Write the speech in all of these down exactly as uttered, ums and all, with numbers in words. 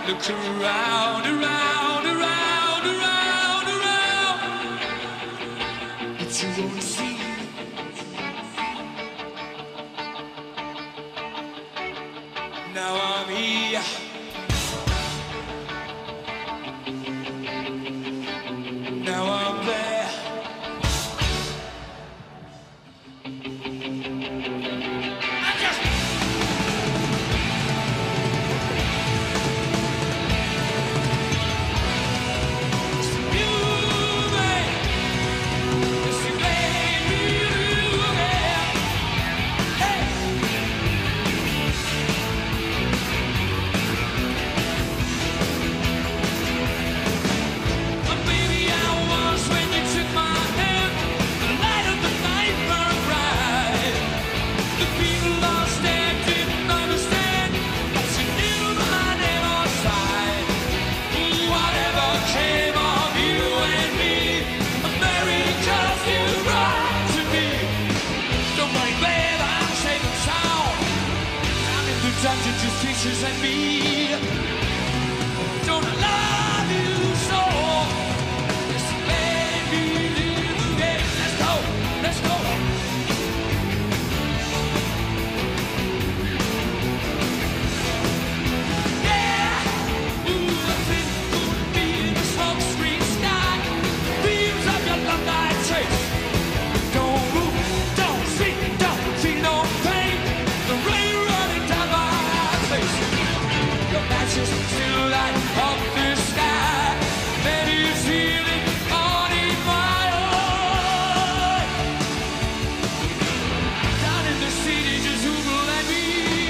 Look around, around, around, around, around, but you won't see. Now I'm here. Now I'm there. I just just teachers and me don't love you so. Just let me live again. Let's go, let's go. Yeah, ooh, the thing could be in the smoke screen sky. Beams of your love light trace. Don't move, don't speak, don't feel no pain. The rain running down my your matches still light up the sky. Many is healing on in my heart. Down in the city, just who will let me?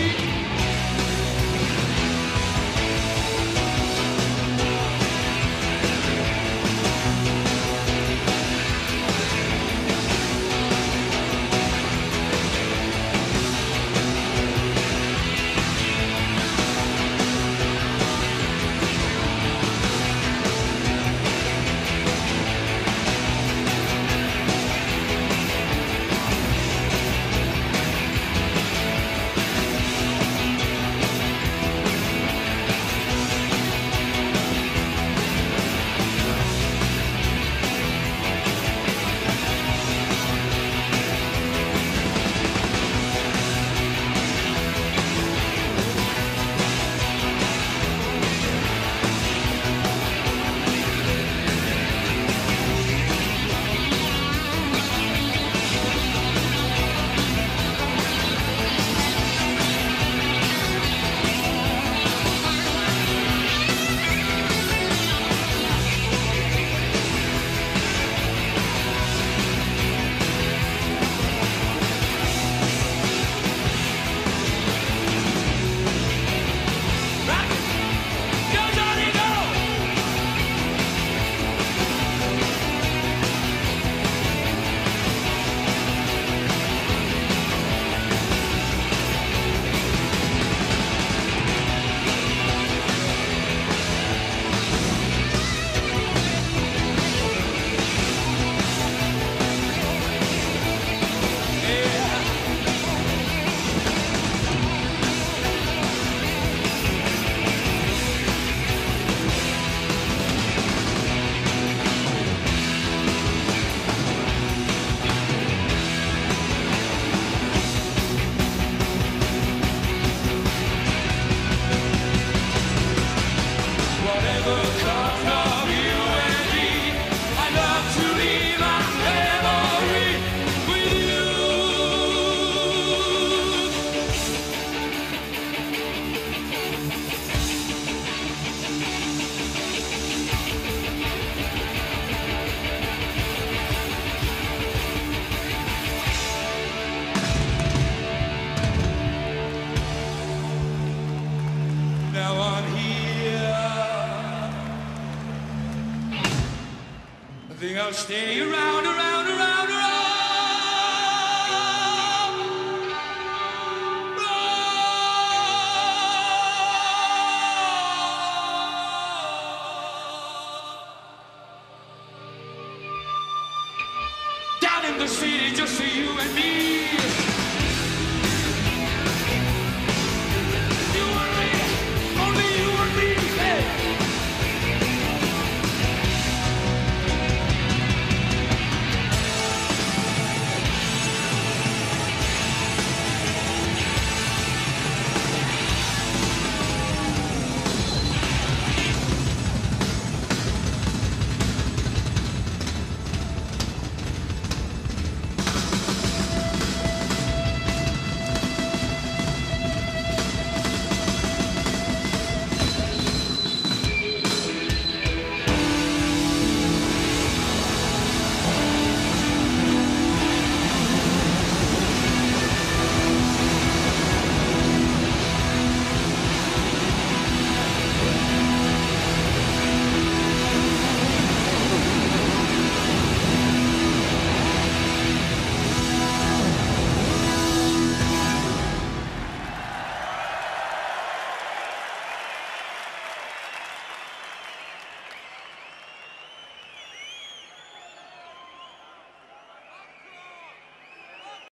I think I'll stay around, around, around, around. Down in the city, just for you and me.